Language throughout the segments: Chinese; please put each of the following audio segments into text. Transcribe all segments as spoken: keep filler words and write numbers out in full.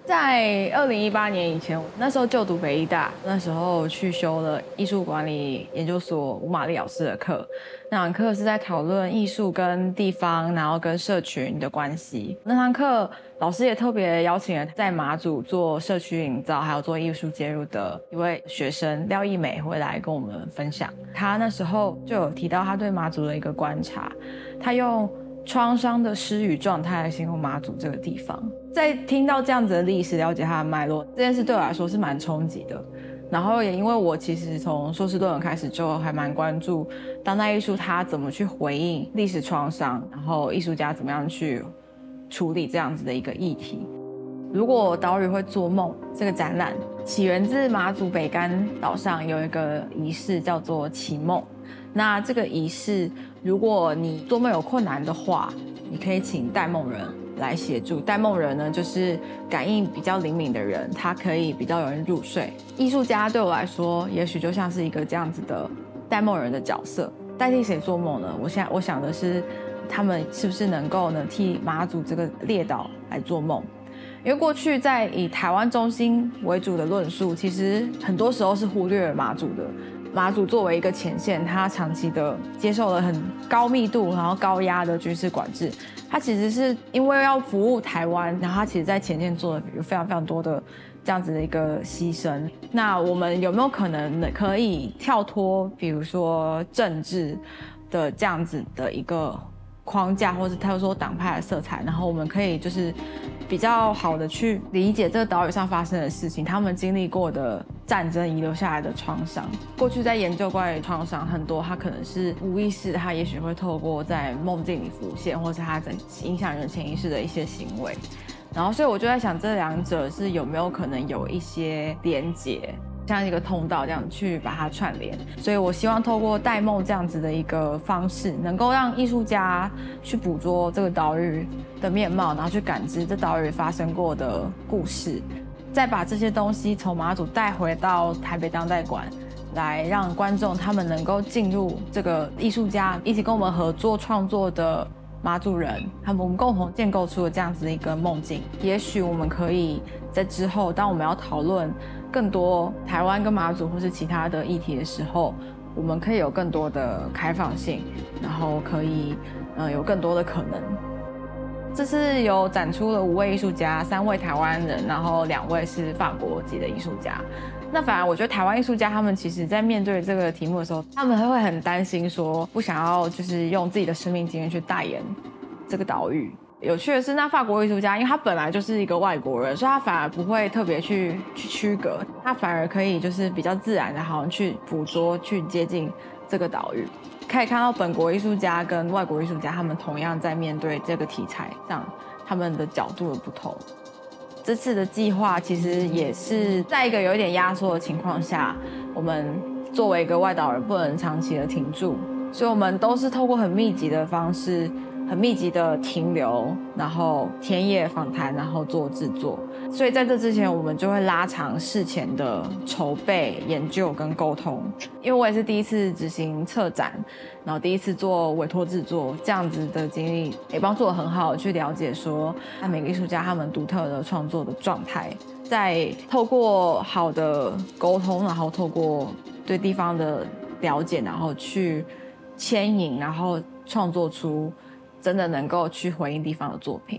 在二零一八年以前，那时候就读北医大，那时候去修了艺术管理研究所吴玛丽老师的课。那堂课是在讨论艺术跟地方，然后跟社群的关系。那堂课老师也特别邀请了在马祖做社区营造，还有做艺术介入的一位学生廖艺美回来跟我们分享。他那时候就有提到他对马祖的一个观察，他用创伤的失语状态来形容马祖这个地方。在听到这样子的历史，了解它的脉络，这件事对我来说是蛮冲击的。然后也因为我其实从硕士论文开始就还蛮关注当代艺术它怎么去回应历史创伤，然后艺术家怎么样去处理这样子的一个议题。如果岛屿会做梦这个展览起源自马祖北竿岛上有一个仪式叫做祈梦。那这个仪式，如果你做梦有困难的话，你可以请带梦人来协助。带梦人呢，就是感应比较灵敏的人，他可以比较容易入睡。艺术家对我来说，也许就像是一个这样子的带梦人的角色。代替谁做梦呢？我现在我想的是，他们是不是能够呢替马祖这个列岛来做梦？因为过去在以台湾中心为主的论述，其实很多时候是忽略了马祖的。马祖作为一个前线，它长期的接受了很高密度然后高压的军事管制，它其实是因为要服务台湾，然后它其实在前线做了有非常非常多的这样子的一个牺牲。那我们有没有可能可以跳脱比如说政治的这样子的一个框架，或是他说党派的色彩，然后我们可以就是比较好的去理解这个岛屿上发生的事情，他们经历过的战争遗留下来的创伤。过去在研究关于创伤，很多它可能是无意识，它也许会透过在梦境里浮现，或是它在影响人潜意识的一些行为。然后所以我就在想，这两者是有没有可能有一些连结，像一个通道这样去把它串联。所以我希望透过带梦这样子的一个方式，能够让艺术家去捕捉这个岛屿的面貌，然后去感知这岛屿发生过的故事，再把这些东西从马祖带回到台北当代馆，来让观众他们能够进入这个艺术家一起跟我们合作创作的马祖人，他们我们共同建构出了这样子的一个梦境。也许我们可以在之后，当我们要讨论更多台湾跟马祖或是其他的议题的时候，我们可以有更多的开放性，然后可以呃有更多的可能。这次有展出了五位艺术家，三位台湾人，然后两位是法国籍的艺术家。那反而我觉得台湾艺术家他们其实在面对这个题目的时候，他们会很担心说不想要就是用自己的生命经验去代言这个岛屿。有趣的是，那法国艺术家因为他本来就是一个外国人，所以他反而不会特别去去区隔，他反而可以就是比较自然的好像去捕捉去接近这个岛屿。可以看到本国艺术家跟外国艺术家他们同样在面对这个题材上他们的角度的不同。这次的计划其实也是在一个有一点压缩的情况下，我们作为一个外岛人不能长期的停驻，所以我们都是透过很密集的方式很密集的停留，然后田野访谈，然后做制作。所以在这之前我们就会拉长事前的筹备研究跟沟通。因为我也是第一次执行策展，然后第一次做委托制作，这样子的经历也帮助我很好的去了解说每个艺术家他们独特的创作的状态，在透过好的沟通，然后透过对地方的了解，然后去牵引，然后创作出真的能够去回应地方的作品。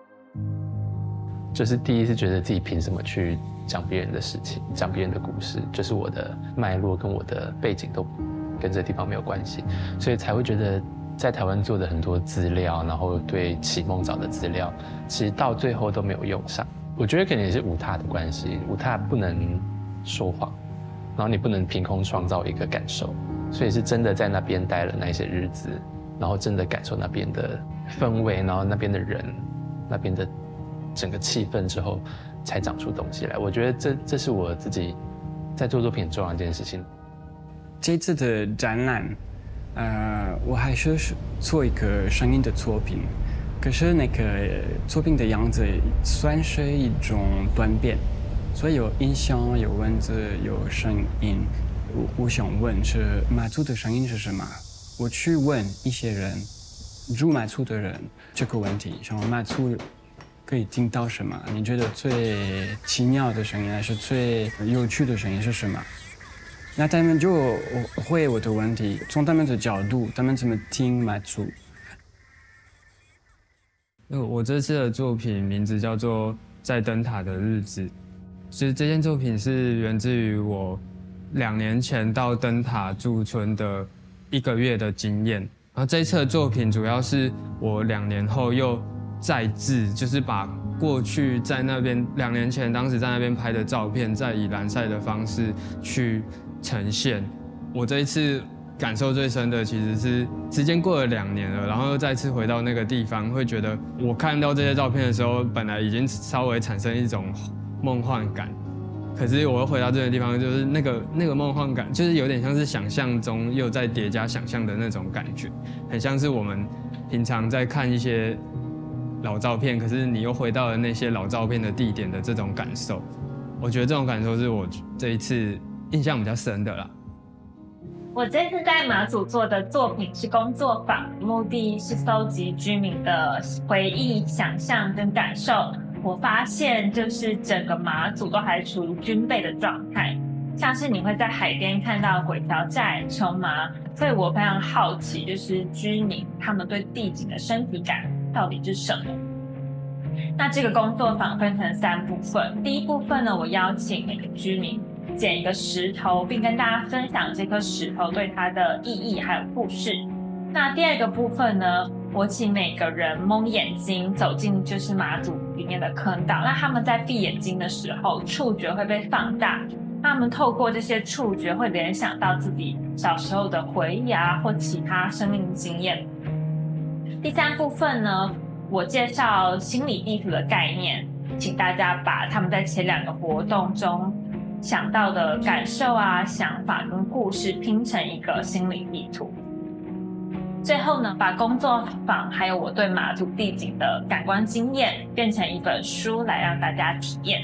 就是第一次觉得自己凭什么去讲别人的事情，讲别人的故事，就是我的脉络跟我的背景都跟这地方没有关系，所以才会觉得在台湾做的很多资料，然后对启梦找的资料，其实到最后都没有用上。我觉得可能也是舞踏的关系，舞踏不能说谎，然后你不能凭空创造一个感受，所以是真的在那边待了那些日子，然后真的感受那边的氛围，然后那边的人，那边的整个气氛之后，才长出东西来。我觉得这这是我自己在做作品很重要的一件事情。 这次的展览，呃，我还是做一个声音的作品，可是那个作品的样子算是一种短片，所以有音响、有文字、有声音。我我想问是马祖的声音是什么？我去问一些人，住马祖的人这个问题，像马祖可以听到什么？你觉得最奇妙的声音还是最有趣的声音是什么？那他们就会我的问题，从他们的角度，他们怎么听马祖？ 我这次的作品名字叫做《在灯塔的日子》，其实这件作品是源自于我两年前到灯塔驻村的一个月的经验。然后这一次的作品主要是我两年后又再制，就是把过去在那边两年前当时在那边拍的照片，再以蓝晒的方式去呈现。我这一次感受最深的其实是时间过了两年了，然后又再次回到那个地方，会觉得我看到这些照片的时候，本来已经稍微产生一种梦幻感，可是我又回到这个地方，就是那个那个梦幻感，就是有点像是想象中又在叠加想象的那种感觉，很像是我们平常在看一些老照片，可是你又回到了那些老照片的地点的这种感受。我觉得这种感受是我这一次印象比较深的啦。 我这次在马祖做的作品是工作坊，目的是搜集居民的回忆、想象跟感受。我发现就是整个马祖都还处于军备的状态，像是你会在海边看到鬼条寨、琼麻，所以我非常好奇，就是居民他们对地景的身体感到底是什么。那这个工作坊分成三部分，第一部分呢，我邀请每个居民捡一个石头，并跟大家分享这颗石头对它的意义还有故事。那第二个部分呢，我请每个人蒙眼睛走进就是马祖里面的坑道，那他们在闭眼睛的时候，触觉会被放大，他们透过这些触觉会联想到自己小时候的回忆啊，或其他生命经验。第三部分呢，我介绍心理地图的概念，请大家把他们在前两个活动中想到的感受啊、想法跟故事拼成一个心理地图。最后呢，把工作坊还有我对马祖地景的感官经验变成一本书来让大家体验。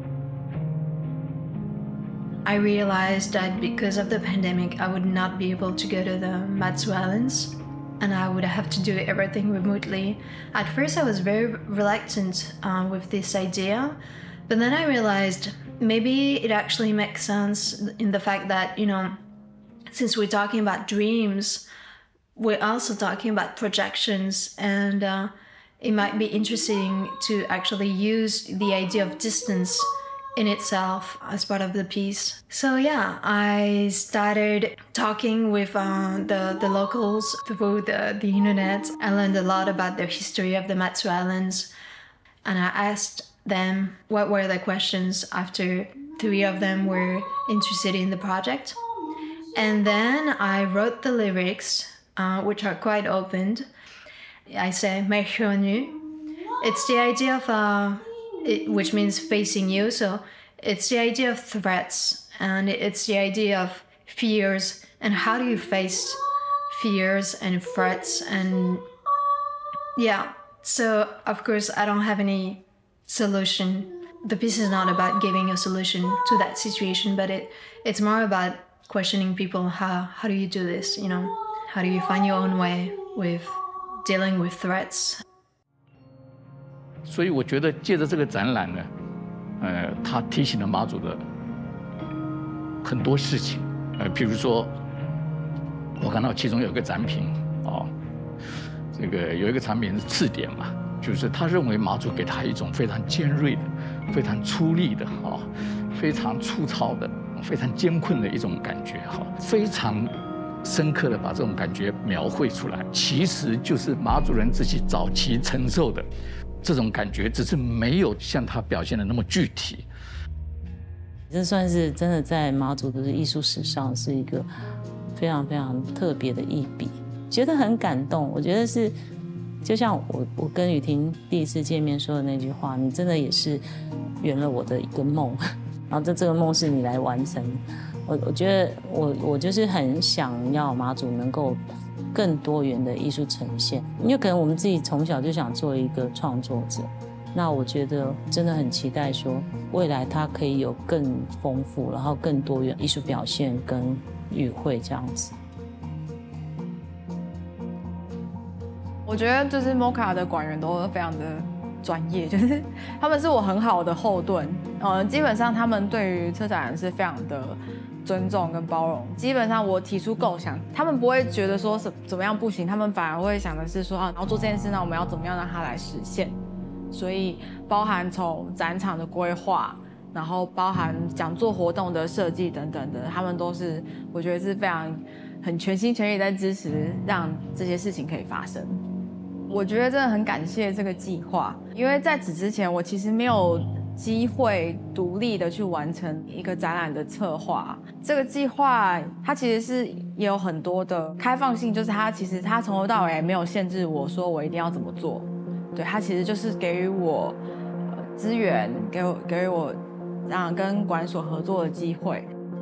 I realized that because of the pandemic, I would not be able to go to the Matsu Islands, and I would have to do everything remotely. At first, I was very reluctant uh, with this idea, but then I realized maybe it actually makes sense in the fact that, you know, since we're talking about dreams, we're also talking about projections, and uh, it might be interesting to actually use the idea of distance in itself as part of the piece. So yeah, I started talking with uh, the, the locals through the, the internet. I learned a lot about the history of the Matsu Islands, and I asked them what were their questions after three of them were interested in the project. And then I wrote the lyrics, uh, which are quite opened. I say "Mechonu." It's the idea of, uh, it, which means facing you. So it's the idea of threats, and it's the idea of fears, and how do you face fears and threats. And yeah, so of course I don't have any solution. The piece is not about giving a solution to that situation, but it it's more about questioning people. How how do you do this? You know, how do you find your own way with dealing with threats? 所以我觉得借着这个展览呢，呃，它提醒了马祖的很多事情。呃，比如说，我看到其中有一个展品，哦，这个有一个产品是刺点嘛。就是他认为马祖给他一种非常尖锐的、非常粗粝的、哈、非常粗糙的、非常艰困的一种感觉，哈，非常深刻的把这种感觉描绘出来。其实就是马祖人自己早期承受的这种感觉，只是没有像他表现的那么具体。 这算是真的在马祖的艺术史上是一个非常非常特别的一笔，觉得很感动。我觉得是。就像我我跟雨婷第一次见面说的那句话，你真的也是圆了我的一个梦，然后这这个梦是你来完成。我我觉得我我就是很想要马祖能够更多元的艺术呈现，因为可能我们自己从小就想做一个创作者，那我觉得真的很期待说未来它可以有更丰富，然后更多元艺术表现跟语汇这样子。 我觉得就是 Mocha 的馆员都非常的专业，就是他们是我很好的后盾。呃，基本上他们对于策展人是非常的尊重跟包容。基本上我提出构想，他们不会觉得说怎怎么样不行，他们反而会想的是说啊，然后做这件事，那我们要怎么样让它来实现？所以包含从展场的规划，然后包含讲座活动的设计等等的，他们都是我觉得是非常很全心全意在支持，让这些事情可以发生。我觉得真的很感谢这个计划，因为在此之前我其实没有机会独立的去完成一个展览的策划。这个计划它其实是也有很多的开放性，就是它其实它从头到尾没有限制我说我一定要怎么做，对，它其实就是给予我呃资源，给我给予我让跟馆所合作的机会。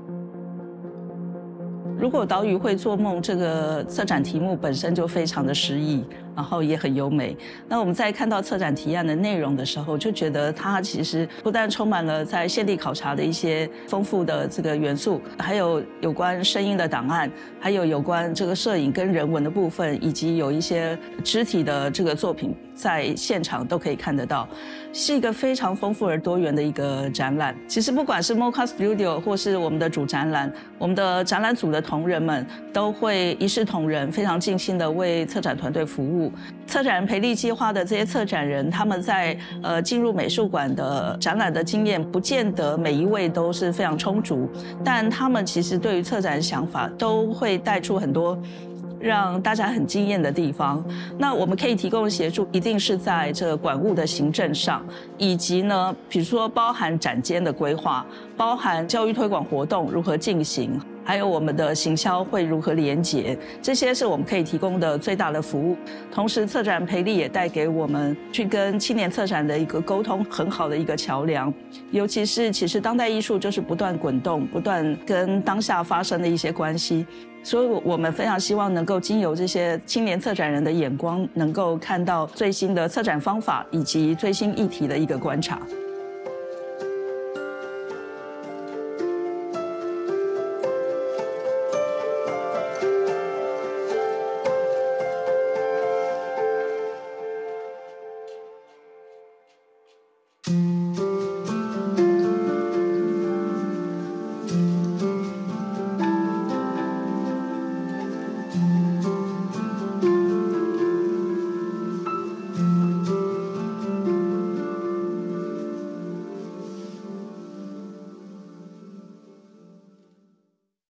如果岛屿会做梦这个策展题目本身就非常的诗意，然后也很优美。那我们在看到策展提案的内容的时候，就觉得它其实不但充满了在现地考察的一些丰富的这个元素，还有有关声音的档案，还有有关这个摄影跟人文的部分，以及有一些肢体的这个作品在现场都可以看得到，是一个非常丰富而多元的一个展览。其实不管是 Mocha Studio 或是我们的主展览，我们的展览组的同仁们都会一视同仁，非常尽心的为策展团队服务。策展人培力计划的这些策展人，他们在呃进入美术馆的展览的经验，不见得每一位都是非常充足，但他们其实对于策展的想法都会带出很多让大家很惊艳的地方。那我们可以提供的协助，一定是在这个馆务的行政上，以及呢，比如说包含展间的规划，包含教育推广活动如何进行，还有我们的行销会如何连结，这些是我们可以提供的最大的服务。同时，策展培力也带给我们去跟青年策展的一个沟通很好的一个桥梁。尤其是其实当代艺术就是不断滚动，不断跟当下发生的一些关系。所以我们非常希望能够经由这些青年策展人的眼光，能够看到最新的策展方法以及最新议题的一个观察。